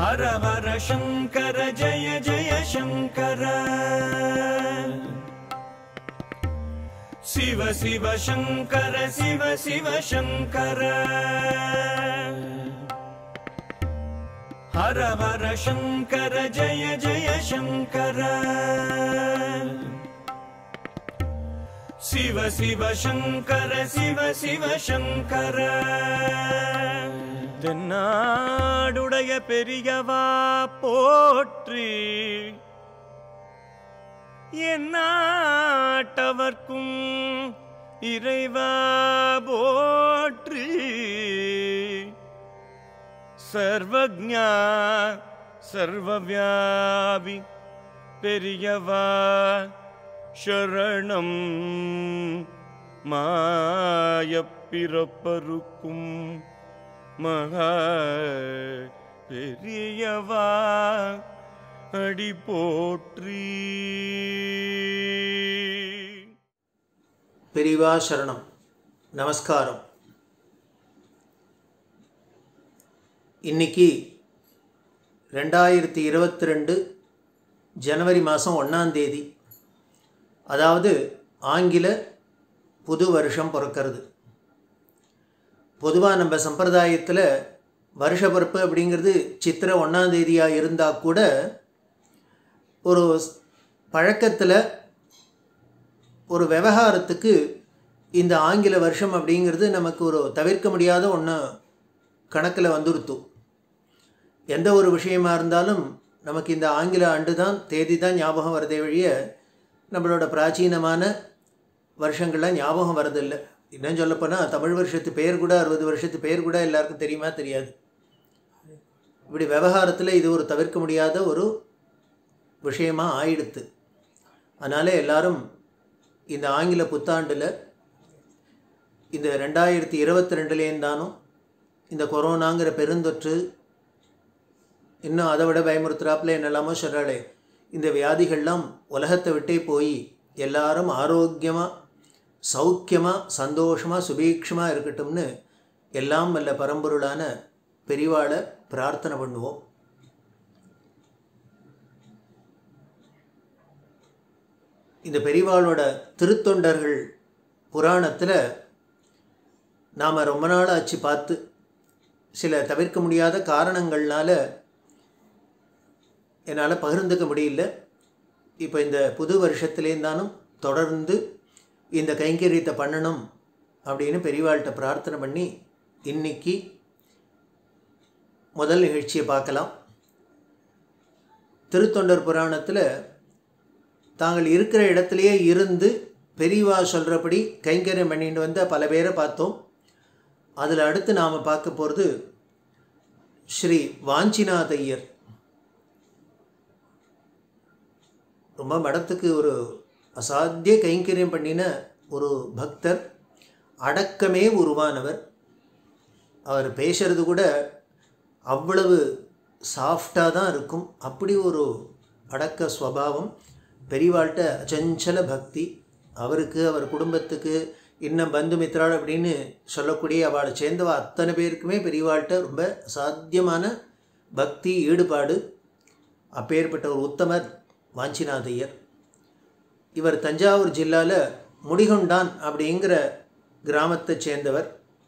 हर हर शंकर जय जय शंकर शिव शिव शंकर शिव शिव शंकर हर हर शंकर जय जय शंकर शिव शिव शंकर शिव शिव शंकर தென்னாடுடைய பெரியவா போற்றி எந்நாட்டவர்க்கும் இறைவா போற்றி சர்வஜ்ஞா சர்வவ்யாபி பெரியவா சரணம் மாயப்பிறப்பருக்கும் மகா பெரியவா அடி போற்றி. பெரியவா சரணம். நமஸ்காரம். இன்னைக்கு 2022 ஜனவரி மாதம் 1ஆம் தேதி, அதாவது ஆங்கில புது வருஷம் பிறக்கிறது. பொதுவாக நம்ம சம்பிரதாயத்தில் வருஷ பிறப்பு அப்படிங்கிறது சித்திரை 1ஆம் தேதியாக இருந்தால் கூட ஒரு பழக்கத்தில் ஒரு விவகாரத்துக்கு இந்த ஆங்கில வருஷம் அப்படிங்கிறது நமக்கு ஒரு தவிர்க்க முடியாத ஒன்று கணக்கில் வந்துருத்து. எந்த ஒரு விஷயமாக இருந்தாலும் நமக்கு இந்த ஆங்கில ஆண்டு தான் தேதி தான் ஞாபகம் வரதே வழிய நம்மளோட பிராச்சீனமான வருஷங்கள்லாம் ஞாபகம் வரதில்லை. இன்னும் சொல்லப்போனால் தமிழ் வருஷத்து பேர் கூட 60 வருஷத்து பேர் கூட எல்லாருக்கும் தெரியுமா தெரியாது. இப்படி விவகாரத்தில் இது ஒரு தவிர்க்க முடியாத ஒரு விஷயமாக ஆயிடுத்து. அதனால் எல்லாரும் இந்த ஆங்கில புத்தாண்டில் இந்த 2022லேருந்தானும் இந்த கொரோனாங்கிற பெருந்தொற்று இன்னும் அதை விட பயமுறுத்துறாப்புல என்னெல்லாமோ சொல்கிறாளே, இந்த வியாதிகள்லாம் உலகத்தை விட்டே போய் எல்லாரும் ஆரோக்கியமாக சௌக்கியமாக சந்தோஷமாக சுபீக்ஷமாக இருக்கட்டும்னு எல்லாம் வல்ல பரம்பொருளான பெரிவாளை பிரார்த்தனை பண்ணுவோம். இந்த பெரிவாளோட திருத்தொண்டர்கள் புராணத்தில் நாம் ரொம்ப நாள் ஆச்சு பார்த்து, சில தவிர்க்க முடியாத காரணங்கள்னால என்னால் பகிர்ந்துக்க முடியல. இப்போ இந்த புது வருஷத்துலேருந்தானும் தொடர்ந்து இந்த கைங்கரியத்தை பண்ணணும் அப்படின்னு பெரியவாள்கிட்ட பிரார்த்தனை பண்ணி இன்னைக்கு முதல் நிகழ்ச்சியை பார்க்கலாம். திருத்தொண்டர் புராணத்தில் தாங்கள் இருக்கிற இடத்துலையே இருந்து பெரியவா சொல்கிறபடி கைங்கரியம் பண்ணிட்டு வந்த பல பேரை பார்த்தோம். அதில் அடுத்து நாம் பார்க்க போகிறது ஸ்ரீ வாஞ்சிநாதையர். ரொம்ப மடத்துக்கு ஒரு அசாத்திய கைங்கரியம் பண்ணின ஒரு பக்தர், அடக்கமே உருவானவர். அவர் பேசுறது கூட அவ்வளவு சாஃப்டாக தான் இருக்கும். அப்படி ஒரு அடக்க ஸ்வபாவம். பெரியவாள்கிட்ட அச்சஞ்சல பக்தி. அவருக்கு அவர் குடும்பத்துக்கு இன்னும் பந்து மித்ராள் அப்படின்னு சொல்லக்கூடிய அவளை சேர்ந்தவ அத்தனை பேருக்குமே பெரியவாள்கிட்ட ரொம்ப அசாத்தியமான பக்தி ஈடுபாடு. அப்பேற்பட்ட ஒரு உத்தமர் வாஞ்சிநாதையர். இவர் தஞ்சாவூர் ஜில்லாவில் முடிகொண்டான் அப்படிங்கிற கிராமத்தை சேர்ந்தவர்.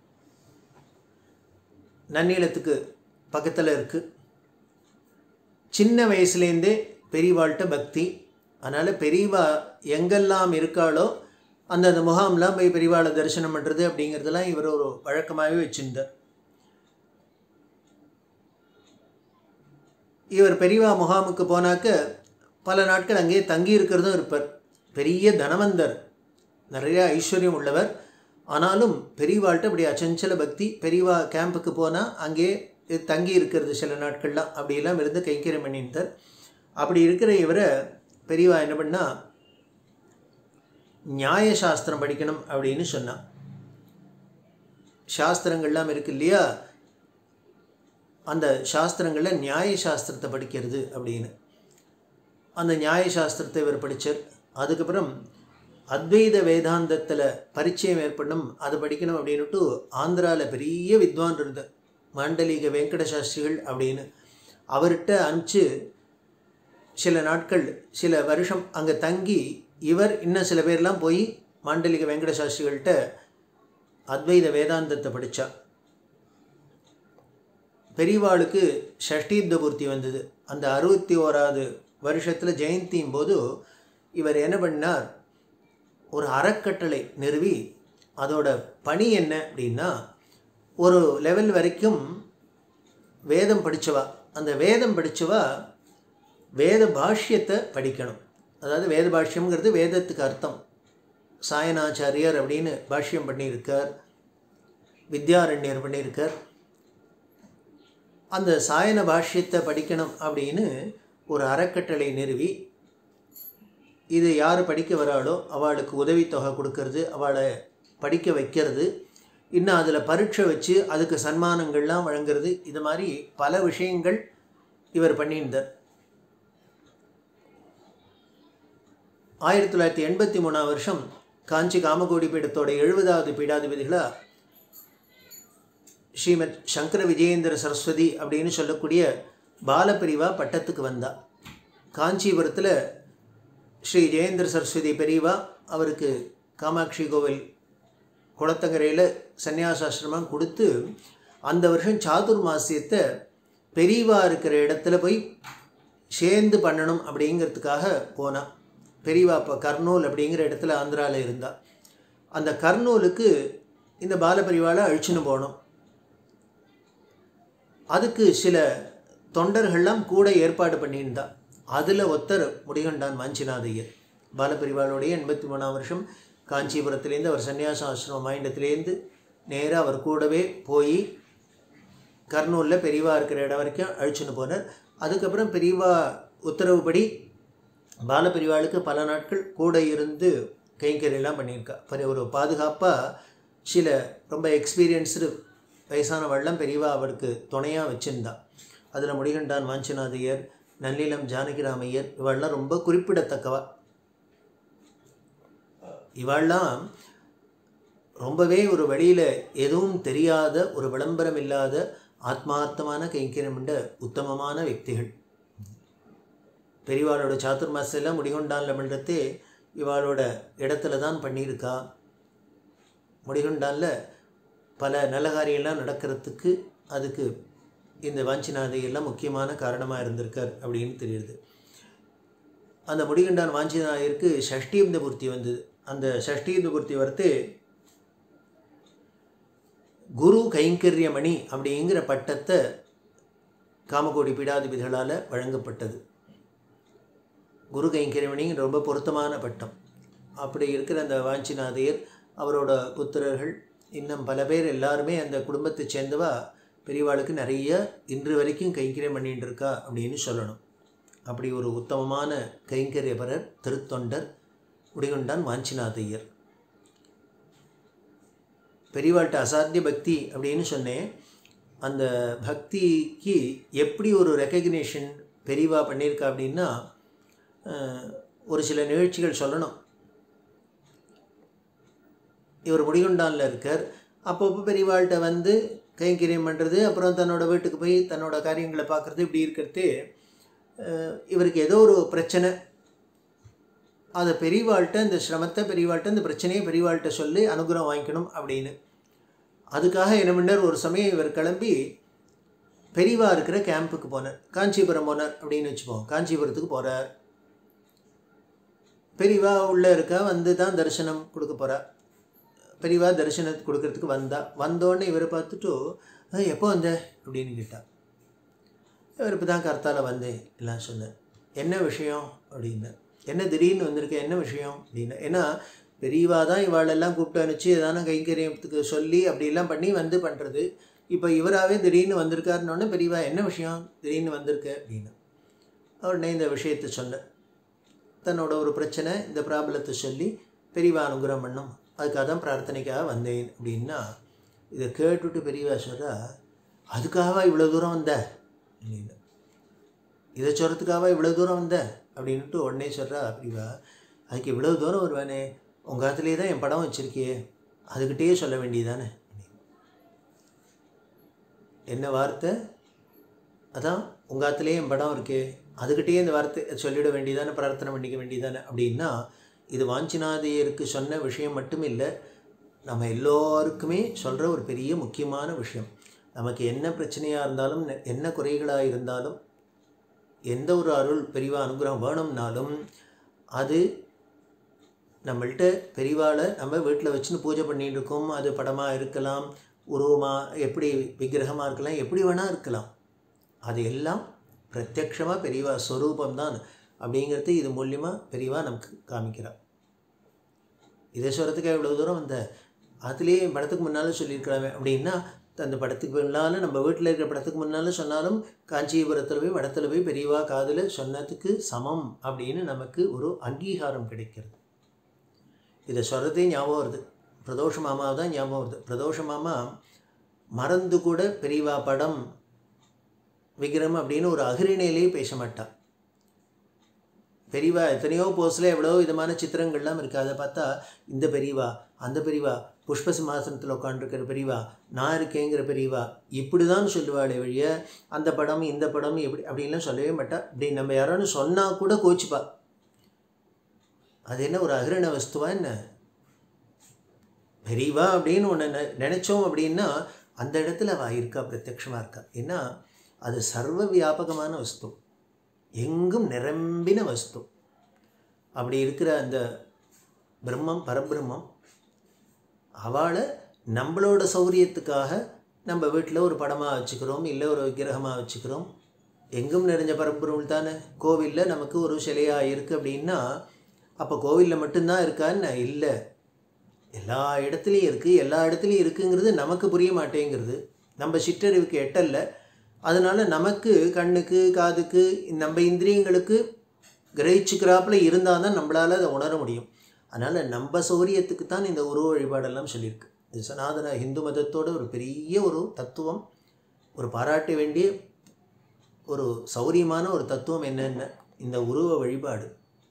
நன்னீளத்துக்கு பக்கத்தில் இருக்குது. சின்ன வயசுலேருந்தே பெரியவாள்கிட்ட பக்தி. அதனால் பெரியவா எங்கெல்லாம் இருக்காளோ அந்தந்த முகாம்லாம் போய் பெரியவாளை தரிசனம் பண்ணுறது அப்படிங்கிறதெல்லாம் இவர் ஒரு வழக்கமாகவே வச்சுருந்தார். இவர் பெரியவா முகாமுக்கு போனாக்க பல நாட்கள் அங்கேயே தங்கி இருக்கிறதும் இருப்பார். பெரிய தனவந்தர், நிறைய ஐஸ்வர்யம் உள்ளவர். ஆனாலும் பெரியவாள்கிட்ட இப்படி அச்சஞ்சல பக்தி. பெரியவா கேம்புக்கு போனால் அங்கேயே தங்கி இருக்கிறது சில நாட்கள்லாம் அப்படியெல்லாம் இருந்து கைங்கரியம் பண்ணிட்டார். அப்படி இருக்கிற இவரை பெரியவா என்ன பண்ணால் நியாயசாஸ்திரம் படிக்கணும் அப்படின்னு சொன்னான். சாஸ்திரங்கள்லாம் இருக்கு இல்லையா, அந்த சாஸ்திரங்களில் நியாயசாஸ்திரத்தை படிக்கிறது அப்படின்னு. அந்த நியாயசாஸ்திரத்தை இவர் படித்தார். அதுக்கப்புறம் அத்வைத வேதாந்தத்தில் பரிச்சயம் ஏற்படணும், அதை படிக்கணும் அப்படின்னுட்டு ஆந்திராவில் பெரிய வித்வான் இருந்தார், மாண்டலிக வெங்கட சாஸ்திரிகள் அப்படின்னு. அவர்கிட்ட அனுப்பிச்சு சில நாட்கள் சில வருஷம் அங்கே தங்கி இவர் இன்னும் சில பேர்லாம் போய் மாண்டலிக வெங்கட சாஸ்திரிகள்கிட்ட அத்வைத வேதாந்தத்தை படித்தா. பெரியவாளுக்கு ஷஷ்டீப்த பூர்த்தி வந்தது. அந்த 61வது வருஷத்தில் ஜெயந்தியும் போது இவர் என்ன பண்ணார், ஒரு அறக்கட்டளை நிறுவி அதோட பணி என்ன அப்படின்னா, ஒரு லெவல் வரைக்கும் வேதம் படித்தவா, அந்த வேதம் படித்தவா வேத பாஷ்யத்தை படிக்கணும். அதாவது வேத பாஷ்யம்ங்கிறது வேதத்துக்கு அர்த்தம். சாயனாச்சாரியர் அப்படின்னு பாஷ்யம் பண்ணியிருக்கார், வித்யாரண்யர் பண்ணியிருக்கார். அந்த சாயன பாஷ்யத்தை படிக்கணும் அப்படின்னு ஒரு அறக்கட்டளை நிறுவி, இது யார் படிக்க வராளோ அவளுக்கு உதவித்தொகை கொடுக்கறது, அவளை படிக்க வைக்கிறது, இன்னும் அதில் பரீட்சை வச்சு அதுக்கு சன்மானங்கள்லாம் வழங்குறது, இது மாதிரி பல விஷயங்கள் இவர் பண்ணியிருந்தார். 1983 வருஷம் காஞ்சி காமகோடி பீடத்தோட 70வது பீடாதிபதிகளாக ஸ்ரீமத் சங்கர விஜயேந்திர சரஸ்வதி அப்படின்னு சொல்லக்கூடிய பாலபிரிவா பட்டத்துக்கு வந்தா. காஞ்சிபுரத்தில் ஸ்ரீ ஜெயேந்திர சரஸ்வதி பெரியவா அவருக்கு காமாட்சி கோவில் குளத்தங்கரையில் சன்னியாசாசிரமம் கொடுத்து அந்த வருஷம் சாதுர்மாசியத்தை பெரியவா இருக்கிற இடத்துல போய் சேர்ந்து பண்ணணும் அப்படிங்கிறதுக்காக போனான். பெரியவா இப்போ கர்னூல் அப்படிங்கிற இடத்துல ஆந்திராவில் இருந்தா. அந்த கர்னூலுக்கு இந்த பாலபரிவாலை அழிச்சுன்னு போனோம். அதுக்கு சில தொண்டர்கள்லாம் கூட ஏற்பாடு பண்ணியிருந்தா. அதில் ஒருத்தர் முடிகண்டான் வாஞ்சிநாதையர். பாலபரிவாளுடைய 83ஆம் வருஷம் காஞ்சிபுரத்துலேருந்து அவர் சன்னியாச ஆசிரமம் மாயிண்டத்துலேருந்து நேராக அவர் கூடவே போய் கர்னூலில் பெரியவா இருக்கிற இடம் வரைக்கும் அழிச்சுன்னு போனார். அதுக்கப்புறம் பெரியவா உத்தரவுப்படி பாலபரிவாளுக்கு பல நாட்கள் கூட இருந்து கைங்கரியெல்லாம் பண்ணியிருக்கா. ஒரு பாதுகாப்பாக சில ரொம்ப எக்ஸ்பீரியன்ஸ்டு வயசானவள்லாம் பெரியவா அவருக்கு துணையாக வச்சுருந்தா. அதில் முடிகண்டான் வாஞ்சிநாதையர், நல்லிலம் ஜானகிராமையர், இவாள்லாம் ரொம்ப குறிப்பிடத்தக்கவா. இவாள்லாம் ரொம்பவே ஒரு வெளியில் எதுவும் தெரியாத, ஒரு விளம்பரம் இல்லாத ஆத்மார்த்தமான கைங்கரியம் என்ற உத்தமமான వ్యక్తిகள். பெரியவாளோட சாதுர்மாசெல்லாம் முடிகொண்டானில் பண்ணுறதே இவாளோட இடத்துல தான் பண்ணியிருக்கா. முடிகொண்டானில் பல நல்ல காரியெல்லாம் நடக்கிறதுக்கு அதுக்கு இந்த வாஞ்சிநாதையெல்லாம் முக்கியமான காரணமாக இருந்திருக்கார் அப்படின்னு தெரியுது. அந்த முடிகண்டான் வாஞ்சிநாதையருக்கு ஷஷ்டீப்த பூர்த்தி வந்தது. அந்த ஷஷ்டீப்த பூர்த்தி வரத்து குரு கைங்கரியமணி அப்படிங்கிற பட்டத்தை காமகோடி பீடாதிபதிகளால் வழங்கப்பட்டது. குரு கைங்கரியமணிங்கிற ரொம்ப பொருத்தமான பட்டம். அப்படி இருக்கிற அந்த வாஞ்சிநாதையர், அவரோட புத்திரர்கள், இன்னும் பல பேர் எல்லாருமே அந்த குடும்பத்தை சேர்ந்தவா பெரியவாளுக்கு நிறைய இன்று வரைக்கும் கைங்கரியம் பண்ணிட்டு இருக்கா அப்படின்னு சொல்லணும். அப்படி ஒரு உத்தமமான கைங்கரியபரர் திருத்தொண்டர் முடிகொண்டான் வாஞ்சிநாதையர். பெரியவாள்கிட்ட அசாத்திய பக்தி அப்படின்னு சொன்னேன். அந்த பக்திக்கு எப்படி ஒரு ரெக்கக்னேஷன் பெரியவா பண்ணியிருக்கா அப்படின்னா, ஒரு சில நிகழ்ச்சிகள் சொல்லணும். இவர் முடிகொண்டானில் இருக்கார். அப்பப்போ பெரியவாள்கிட்ட வந்து கைங்கரியம் பண்ணுறது, அப்புறம் தன்னோட வீட்டுக்கு போய் தன்னோட காரியங்களை பார்க்குறது, இப்படி இருக்கிறது. இவருக்கு ஏதோ ஒரு பிரச்சனை, அதை பெரியவாள்கிட்ட, இந்த சிரமத்தை பெரியவாள்கிட்ட, இந்த பிரச்சனையை பெரியவாள்கிட்ட சொல்லி அனுகிரகம் வாங்கிக்கணும் அப்படின்னு. அதுக்காக என்ன பண்ணார், ஒரு சமயம் இவர் கிளம்பி பெரியவா இருக்கிற கேம்புக்கு போனார். காஞ்சிபுரம் போனார் அப்படின்னு வச்சுப்போம். காஞ்சிபுரத்துக்கு போகிறார். பெரியவா உள்ளே இருக்கா, வந்து தான் தரிசனம் கொடுக்க போகிறார். பெரியவா தரிசனத்தை கொடுக்கறதுக்கு வந்தோடனே இவரை பார்த்துட்டு, எப்போ வந்த அப்படின்னு கேட்டார். இவர் இப்போ தான் கர்த்தால வந்தேன் எல்லாம் சொன்னேன். என்ன விஷயம் அப்படின்னு. என்ன திடீர்னு வந்திருக்கேன், என்ன விஷயம் அப்படின்னு. ஏன்னா பெரியவா தான் இவாளெல்லாம் கூப்பிட்டு அனுப்பிச்சு ஏதான கைங்கரியத்துக்கு சொல்லி அப்படிலாம் பண்ணி வந்து பண்ணுறது. இப்போ இவராகவே திடீர்னு வந்திருக்காருன்னொன்னே பெரியவா என்ன விஷயம் திடீர்னு வந்திருக்க அப்படின்னு. உடனே இந்த விஷயத்தை சொன்னேன். தன்னோட ஒரு பிரச்சனை, இந்த ப்ராப்ளத்தை சொல்லி பெரியவா அனுகிரகம் பண்ணும், அதுக்காக தான் பிரார்த்தனைக்காக வந்தேன் அப்படின்னா, இதை கேட்டுவிட்டு பெரியவா சொல்கிறா, அதுக்காகவா இவ்வளோ தூரம் வந்த அப்படின்னு. இதை சொல்கிறதுக்காகவா இவ்வளோ தூரம் வந்த அப்படின்ட்டு உடனே சொல்கிறா பெரியவா, அதுக்கு இவ்வளோ தூரம் வருவானே, உங்கள் காலத்திலே தான் என் படம் வச்சுருக்கியே, அதுக்கிட்டே சொல்ல வேண்டியதானே. என்ன வார்த்தை, அதான் உங்கள் ஆற்றுலேயே என் படம் இருக்கே, அதுக்கிட்டேயே இந்த வார்த்தை சொல்லிட வேண்டியதானே, பிரார்த்தனை பண்ணிக்க வேண்டியதானே அப்படின்னா, இது வாஞ்சிநாதையருக்கு சொன்ன விஷயம் மட்டும் இல்லை, நம்ம எல்லோருக்குமே சொல்கிற ஒரு பெரிய முக்கியமான விஷயம். நமக்கு என்ன பிரச்சனையாக இருந்தாலும், என்ன குறைகளாக இருந்தாலும், எந்த ஒரு அருள் பெரிவா அனுகிரகம் வேணும்னாலும் அது நம்மள்கிட்ட பெரிவாளை நம்ம வீட்டில் வச்சுன்னு பூஜை பண்ணிகிட்டு இருக்கோம். அது படமாக இருக்கலாம், உருவமாக, எப்படி விக்கிரகமாக இருக்கலாம், எப்படி வேணால் இருக்கலாம். அது எல்லாம் பிரத்யக்ஷமாக பெரிவா ஸ்வரூபம்தான் அப்படிங்கிறது இது மூலியமாக பெரிவா நமக்கு காமிக்கிறார். இதை சொல்கிறதுக்காக இவ்வளோ தூரம் அந்த அதுலேயே என் படத்துக்கு முன்னால் சொல்லியிருக்கலாமே அப்படின்னா, அந்த படத்துக்கு முன்னால் நம்ம வீட்டில் இருக்கிற படத்துக்கு முன்னால் சொன்னாலும் காஞ்சிபுரத்தில் போய் வடத்தில் போய் பெரியவா காதில் சொன்னதுக்கு சமம் அப்படின்னு நமக்கு ஒரு அங்கீகாரம் கிடைக்கிறது. இதை சொல்கிறதே ஞாபகம் வருது, பிரதோஷ மாமாவை தான் ஞாபகம் வருது. பிரதோஷ மாமா மறந்து கூட பெரியவா படம் விக்கிரம் அப்படின்னு ஒரு அகிரிணையிலேயே பேச மாட்டாள். பெரியவா எத்தனையோ போஸில் எவ்வளோ விதமான சித்திரங்கள்லாம் இருக்குது. அதை பார்த்தா இந்த பெரியவா, அந்த பெரியவா, புஷ்ப சிம்மாசனத்தில் உட்காந்துருக்கிற பெரியவா, நான் இருக்கேங்கிற பெரியவா, இப்படி தான் சொல்லுவாளே வழிய அந்த படம் இந்த படம் எப்படி அப்படின்லாம் சொல்லவே மாட்டா. இப்படி நம்ம யாரானு சொன்னால் கூட கோச்சிப்பா. அது என்ன ஒரு அகிரண வஸ்துவா என்ன? பெரியவா அப்படின்னு ஒன்று நினச்சோம் அப்படின்னா அந்த இடத்துல அவள் இருக்கா, பிரத்யக்ஷமாக இருக்கா. ஏன்னா அது சர்வ வியாபகமான வஸ்து, எங்கும் நிரம்பின வஸ்து. அப்படி இருக்கிற அந்த பிரம்மம், பரபிரம்மம், அவளை நம்மளோட சௌரியத்துக்காக நம்ம வீட்டில் ஒரு படமாக வச்சுக்கிறோம், இல்லை ஒரு விக்கிரகமாக வச்சுக்கிறோம். எங்கும் நிறைஞ்ச பரபிரம்மம் தானே. கோவிலில் நமக்கு ஒரு சிலையாக இருக்குது அப்படின்னா அப்போ கோவிலில் மட்டும்தான் இருக்கான்னு இல்லை, எல்லா இடத்துலையும் இருக்குது. எல்லா இடத்துலையும் இருக்குங்கிறது நமக்கு புரிய மாட்டேங்கிறது, நம்ம சிற்றறிவுக்கு எட்டல்ல. அதனால் நமக்கு கண்ணுக்கு காதுக்கு நம்ம இந்திரியங்களுக்கு கிரகிச்சுக்கிறாப்பில் இருந்தால் தான் நம்மளால் அதை உணர முடியும். அதனால் நம்ம சௌரியத்துக்கு தான் இந்த உருவ வழிபாடெல்லாம் சொல்லியிருக்கு. இது சனாதன ஹிந்து மதத்தோட ஒரு பெரிய ஒரு தத்துவம், ஒரு பாராட்ட வேண்டிய ஒரு சௌரியமான ஒரு தத்துவம் என்னென்ன, இந்த உருவ வழிபாடு.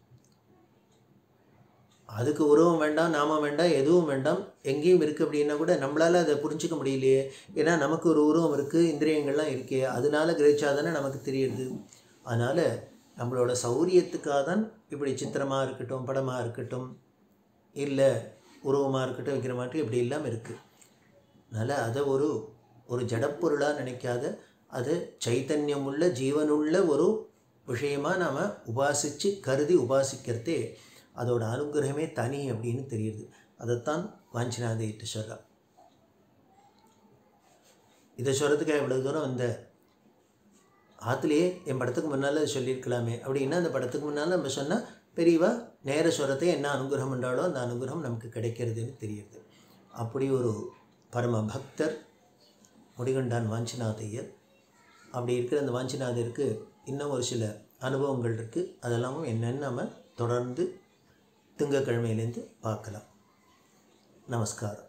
அதுக்கு உருவம் வேண்டாம், நாமம் வேண்டாம், எதுவும் வேண்டாம், எங்கேயும் இருக்குது அப்படின்னா கூட நம்மளால் அதை புரிஞ்சிக்க முடியலையே. ஏன்னா நமக்கு ஒரு உருவம் இருக்குது, இந்திரியங்கள்லாம் இருக்கே, அதனால கிரகிச்சாதானே நமக்கு தெரியுது. அதனால் நம்மளோட சௌரியத்துக்காக தான் இப்படி சித்திரமாக இருக்கட்டும், படமாக இருக்கட்டும், இல்லை உருவமாக இருக்கட்டும், வைக்கிற மாதிரி இப்படி இல்லாமல் இருக்குது. அதனால் அதை ஒரு ஜடப்பொருளாக நினைக்காத, அது சைத்தன்யமுள்ள ஜீவனுள்ள ஒரு விஷயமாக நாம் உபாசித்து கருதி உபாசிக்கிறதே அதோட அனுகிரகமே தனி அப்படின்னு தெரியுது. அதைத்தான் வாஞ்சிநாதையிட்ட சொல்கிறார். இதை சொல்கிறதுக்காக இவ்வளோ தூரம் அந்த ஆற்றுலேயே என் படத்துக்கு முன்னால் சொல்லியிருக்கலாமே அப்படின்னா, அந்த படத்துக்கு முன்னால் நம்ம சொன்னால் பெரியவா நேர சொல்கிறதே என்ன அனுகிரகம் என்றாலோ அந்த அனுகிரகம் நமக்கு கிடைக்கிறதுன்னு தெரியுது. அப்படி ஒரு பரம பக்தர் முடிகண்டான் வாஞ்சிநாதையர். அப்படி இருக்கிற அந்த வாஞ்சிநாதருக்கு இன்னும் ஒரு சில அனுபவங்கள் இருக்குது. அதெல்லாமும் என்னென்னு நம்ம தொடர்ந்து திங்கக்கிழமையிலேருந்து பார்க்கலாம். நமஸ்காரம்.